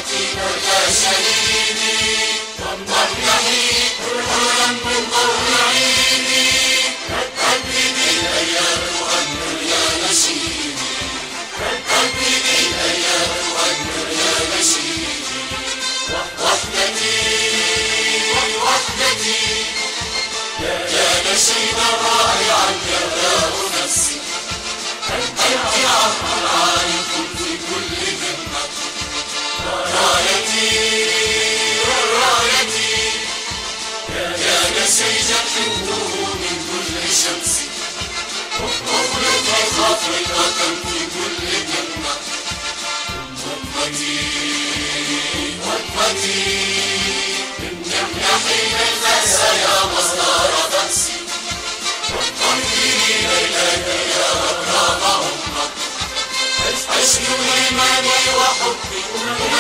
يا شهيدي وانضم يحيي حرا من ضوء عيني رددني الأيام تغنر يا نشيدي رددني الأيام تغنر يا نشيدي وحدتي وحدتي يا نشيدا رائعا يرتاح نفسي أنت عبر العالم في كل همة رايتي رايتي يا نسيج حبه من كل شمس اخلق خاطرك في كل همة أمتي أمتي امنحي الفأس يا مصدر بأسي وانطلقي ليلك يا أكرم أمك أشكو إيماني وحبي